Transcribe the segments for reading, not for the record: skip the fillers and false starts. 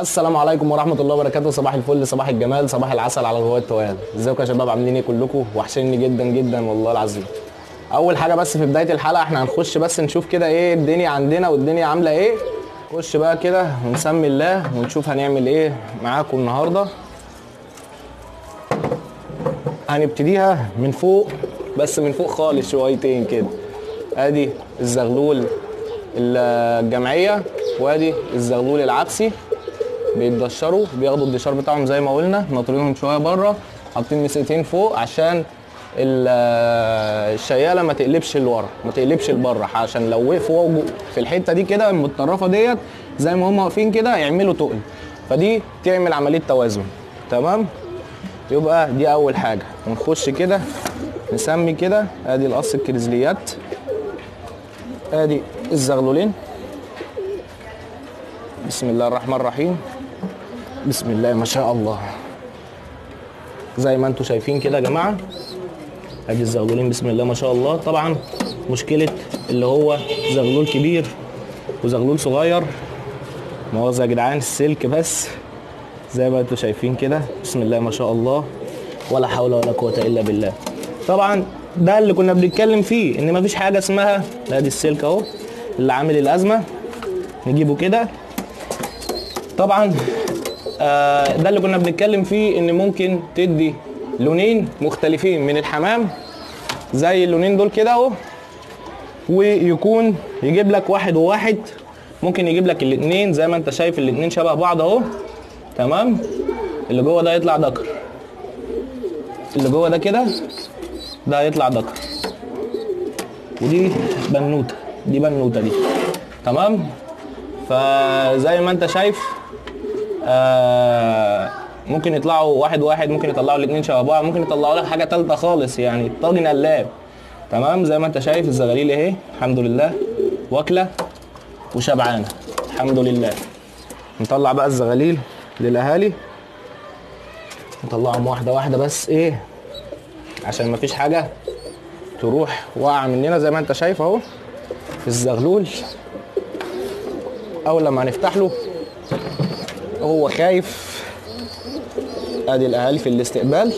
السلام عليكم ورحمة الله وبركاته. صباح الفل، صباح الجمال، صباح العسل على الهواة التوال. ازيكم يا شباب؟ عاملين ايه كلكم؟ وحشني جدا جدا والله العظيم. اول حاجة بس في بداية الحلقة احنا هنخش بس نشوف كده ايه الدنيا عندنا والدنيا عاملة ايه. نخش بقى كده ونسمي الله ونشوف هنعمل ايه معاكم النهاردة. هنبتديها من فوق، بس من فوق خالص شويتين كده. ادي الزغلول الجمعية وادي الزغلول العكسي، بيتدشروا بياخدوا الدشار بتاعهم زي ما قلنا، ناطرينهم شويه بره، حاطين مسقتين فوق عشان الشياله ما تقلبش لورا ما تقلبش لبره، عشان لو وقفوا في الحته دي كده المتطرفه ديت زي ما هم واقفين كده يعملوا تقل، فدي تعمل عمليه توازن. تمام، يبقى دي اول حاجه. ونخش كده نسمي كده. ادي القص الكريزليات، ادي الزغلولين. بسم الله الرحمن الرحيم، بسم الله ما شاء الله. زي ما انتم شايفين كده يا جماعه، ادي الزغلولين بسم الله ما شاء الله. طبعا مشكله اللي هو زغلول كبير وزغلول صغير، مؤاخذه يا جدعان السلك بس. زي ما انتم شايفين كده بسم الله ما شاء الله، ولا حول ولا قوه الا بالله. طبعا ده اللي كنا بنتكلم فيه، ان مفيش حاجه اسمها، ادي السلك اهو اللي عامل الازمه، نجيبه كده. طبعا ده اللي كنا بنتكلم فيه، ان ممكن تدي لونين مختلفين من الحمام زي اللونين دول كده اهو، ويكون يجيب لك واحد وواحد، ممكن يجيب لك الاثنين زي ما انت شايف الاثنين شبه بعض اهو. تمام، اللي جوه ده يطلع ذكر، اللي جوه ده كده ده هيطلع ذكر، ودي بنوته، دي بنوته دي. تمام، فزي ما انت شايف ممكن يطلعوا واحد واحد، ممكن يطلعوا الاثنين شبه بعض، ممكن يطلعوا لك حاجه ثالثه خالص، يعني الطاجن قلاب. تمام، زي ما انت شايف الزغاليل اهي الحمد لله واكله وشبعانه الحمد لله. نطلع بقى الزغاليل للاهالي، نطلعهم واحده واحده بس ايه عشان مفيش حاجه تروح واقعه مننا. زي ما انت شايف اهو الزغلول اول لما هنفتح له هو خايف. ادي الاهالي في الاستقبال،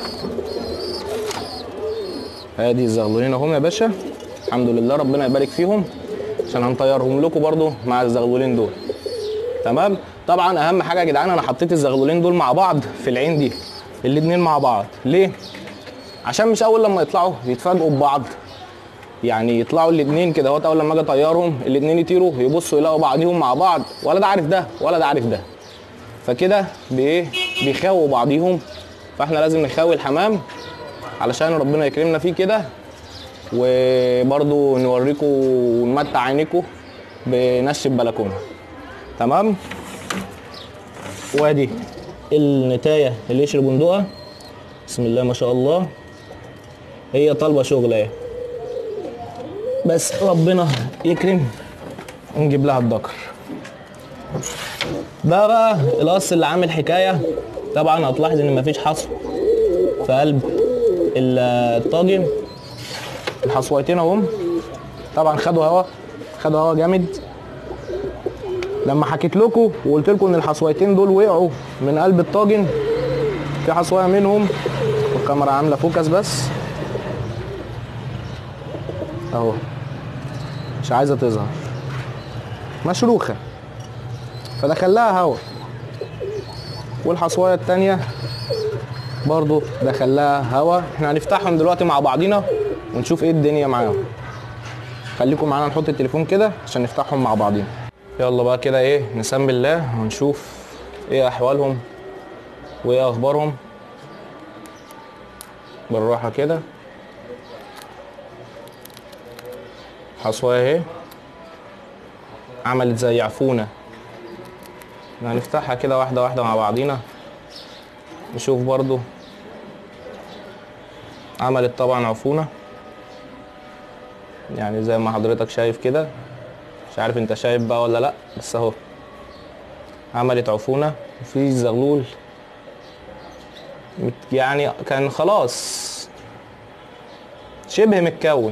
ادي الزغلولين اهم يا باشا الحمد لله، ربنا يبارك فيهم عشان هنطيرهم لكم برضو مع الزغلولين دول. تمام، طبعا اهم حاجه يا جدعان انا حطيت الزغلولين دول مع بعض في العين دي الاتنين مع بعض. ليه؟ عشان مش اول لما يطلعوا يتفاجئوا ببعض، يعني يطلعوا الاتنين كده اهوت، اول لما اجي اطيرهم الاتنين يطيروا يبصوا يلاقوا بعضيهم مع بعض، ولا ده عارف ده ولا ده عارف ده، فكده بايه بيخاووا بعضيهم. فاحنا لازم نخاوي الحمام علشان ربنا يكرمنا فيه كده، وبرضو نوريكم ونمتع عينيكم بنش البلكونه. تمام، وادي النتايه اللي يشرب بندقه بسم الله ما شاء الله، هي طالبه شغل اهي، بس ربنا يكرم ونجيب لها الذكر. ده بقى القص اللي عامل حكايه. طبعا هتلاحظ ان مفيش حصو في قلب الطاجن، الحصويتين اهم طبعا خدوا هوا جامد. لما حكيت لكم وقلت لكم ان الحصويتين دول وقعوا من قلب الطاجن، في حصويه منهم والكاميرا عامله فوكس بس اهو مش عايزه تظهر، مشروخه فدخلها هوا، والحصوايه التانيه برضو دخلها هوا. احنا هنفتحهم دلوقتي مع بعضينا ونشوف ايه الدنيا معاهم. خليكم معانا نحط التليفون كده عشان نفتحهم مع بعضينا. يلا بقى كده ايه نسمي الله ونشوف ايه احوالهم وايه اخبارهم بالراحه كده. حصوايه اهي عملت زي عفونه، هنفتحها كده واحده واحده مع بعضينا نشوف. برضو عملت طبعا عفونه، يعني زي ما حضرتك شايف كده، مش عارف انت شايف بقى ولا لا، بس اهو عملت عفونه. وفي زغلول يعني كان خلاص شبه متكون.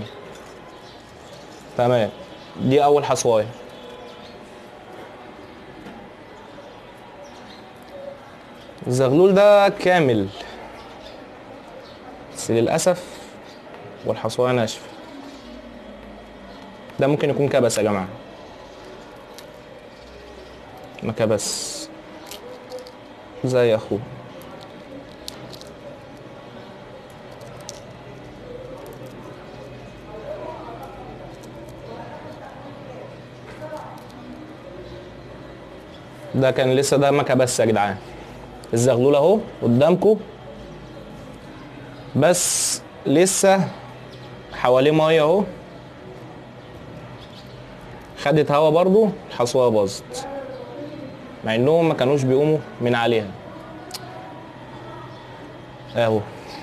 تمام، دي اول حصوايه. الزغلول ده كامل بس للاسف والحصوه ناشفه. ده ممكن يكون كبس يا جماعه، ما كبس زي اخوه. ده كان لسه ده ما كبس يا جدعان. الزغلول اهو قدامكم بس لسه حواليه ميه اهو، خدت هوا برضو، الحصوه باظت مع انهم ما كانوش بيقوموا من عليها اهو.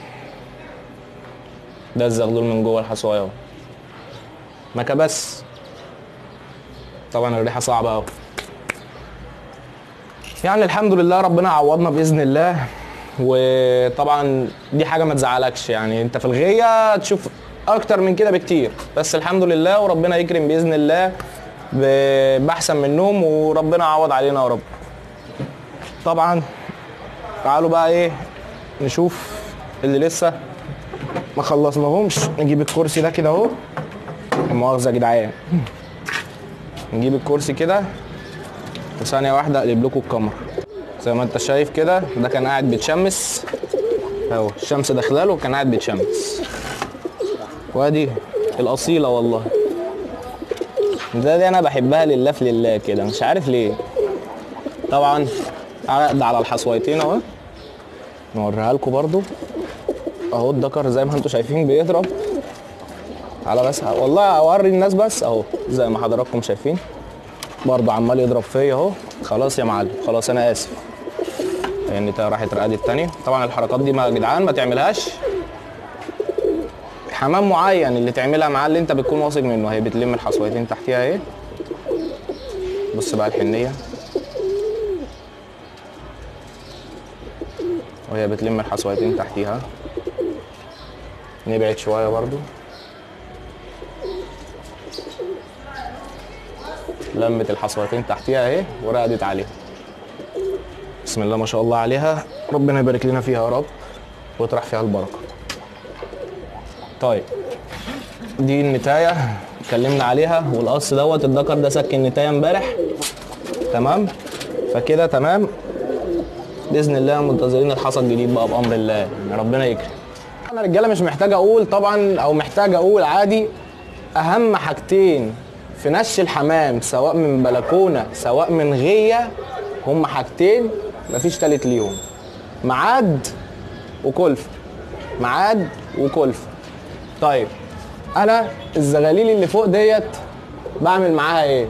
ده الزغلول من جوه الحصوه اهو، ما كبس. طبعا الريحه صعبه اهو. يعني الحمد لله ربنا عوضنا باذن الله. وطبعا دي حاجه ما تزعلكش، يعني انت في الغيه تشوف اكتر من كده بكتير، بس الحمد لله وربنا يكرم باذن الله باحسن منهم وربنا يعوض علينا يا رب. طبعا تعالوا بقى ايه نشوف اللي لسه ما خلصناهمش. نجيب الكرسي ده كده اهو، مؤاخذه يا جدعان. نجيب الكرسي كده وثانيه واحده اقلب لكم الكاميرا. زي ما انت شايف كده ده كان قاعد بيتشمس اهو، الشمس داخلاله وكان قاعد بيتشمس. وادي الاصيله والله، دي انا بحبها لله في لله كده، مش عارف ليه. طبعا عقد على الحصويتين اهو، نوريها لكم برضو اهو. الدكر زي ما انتم شايفين بيضرب على بس والله اوري الناس بس اهو، زي ما حضراتكم شايفين برضو عمال يضرب فيا اهو. خلاص يا معلم، خلاص انا اسف يعني راحت رقدت التانية. طبعا الحركات دي يا جدعان ما تعملهاش حمام معين، اللي تعملها معاه اللي انت بتكون واثق منه. هي بتلم الحصويتين تحتيها اهي، بص بقى الحنيه وهي بتلم الحصويتين تحتيها. نبعد شويه برضو، لمت الحصويتين تحتيها اهي ورقدت عليها. بسم الله ما شاء الله عليها، ربنا يبارك لنا فيها يا رب ويطرح فيها البركه. طيب دي النتايه اتكلمنا عليها، والقص دوت الذكر ده سك النتايه امبارح تمام، فكده تمام باذن الله. منتظرين الحصى الجديد بقى بامر الله، يعني ربنا يكرم. انا رجاله مش محتاج اقول طبعا، او محتاج اقول عادي، اهم حاجتين في نش الحمام سواء من بلكونه سواء من غيه هم حاجتين مفيش تالت ليهم: ميعاد وكلفه. ميعاد وكلفه. طيب انا الزغاليل اللي فوق ديت بعمل معاها ايه؟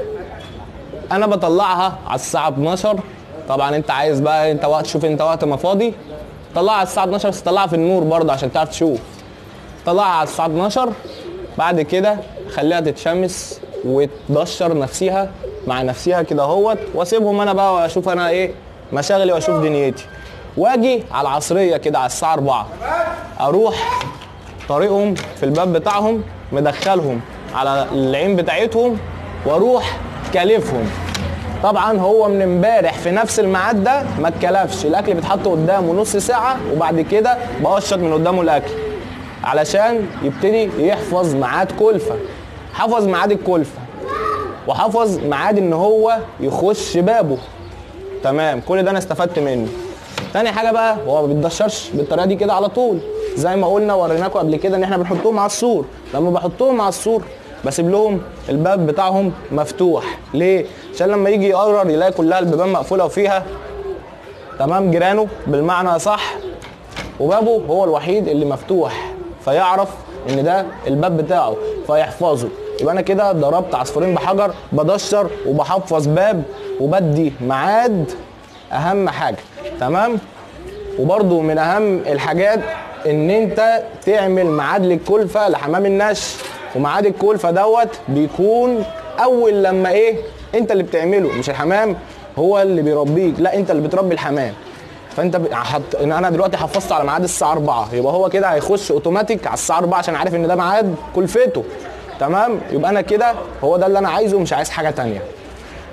انا بطلعها على الساعه 12. طبعا انت عايز بقى انت وقت، شوف انت وقت ما فاضي طلعها على الساعه 12، بس طلعها في النور برضه عشان تعرف تشوف. طلعها على الساعه 12، بعد كده خليها تتشمس وتدشر نفسيها مع نفسيها كده اهوت، واسيبهم انا بقى واشوف انا ايه مشاغلي واشوف دنيتي. واجي على العصريه كده على الساعه 4 اروح طريقهم في الباب بتاعهم، مدخلهم على العين بتاعتهم واروح كالفهم. طبعا هو من امبارح في نفس الميعاد ده ما اتكلفش، الاكل بيتحط قدامه نص ساعه وبعد كده بقشط من قدامه الاكل علشان يبتدي يحفظ ميعاد كلفه. حفظ ميعاد الكلفه وحفظ ميعاد ان هو يخش بابه تمام. كل ده انا استفدت منه. تاني حاجه بقى، هو ما بيتدشرش بالطريقه دي كده على طول، زي ما قلنا وريناكم قبل كده ان احنا بنحطهم على السور. لما بحطهم على السور بسيب لهم الباب بتاعهم مفتوح. ليه؟ عشان لما يجي يقرر يلاقي كلها البيبان مقفوله وفيها تمام جيرانه بالمعنى صح، وبابه هو الوحيد اللي مفتوح، فيعرف ان ده الباب بتاعه فيحفظه. يبقى انا كده ضربت عصفورين بحجر، بدشر وبحفظ باب وبدي ميعاد. اهم حاجه تمام. وبرده من اهم الحاجات ان انت تعمل ميعاد للكلفه لحمام النش. وميعاد الكلفه دوت بيكون اول لما ايه انت اللي بتعمله، مش الحمام هو اللي بيربيك، لا انت اللي بتربي الحمام. فانت ان انا دلوقتي حفظته على ميعاد الساعه 4، يبقى هو كده هيخش اوتوماتيك على الساعه 4 عشان عارف ان ده ميعاد كلفته تمام. يبقى انا كده هو ده اللي انا عايزه، مش عايز حاجه تانية.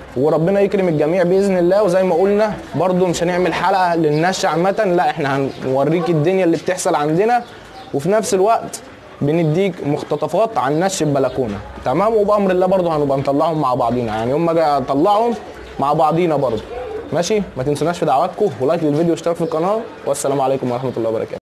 وربنا يكرم الجميع باذن الله. وزي ما قلنا برضو مش هنعمل حلقه للنش عامه، لا احنا هنوريك الدنيا اللي بتحصل عندنا، وفي نفس الوقت بنديك مقتطفات عن نش البلكونه. تمام. وبامر الله برضو هنبقى نطلعهم مع بعضينا، يعني يوم ما اجي اطلعهم مع بعضينا برضو. ماشي. ما تنسوناش في دعواتكم ولايك للفيديو واشتراك في القناه، والسلام عليكم ورحمه الله وبركاته.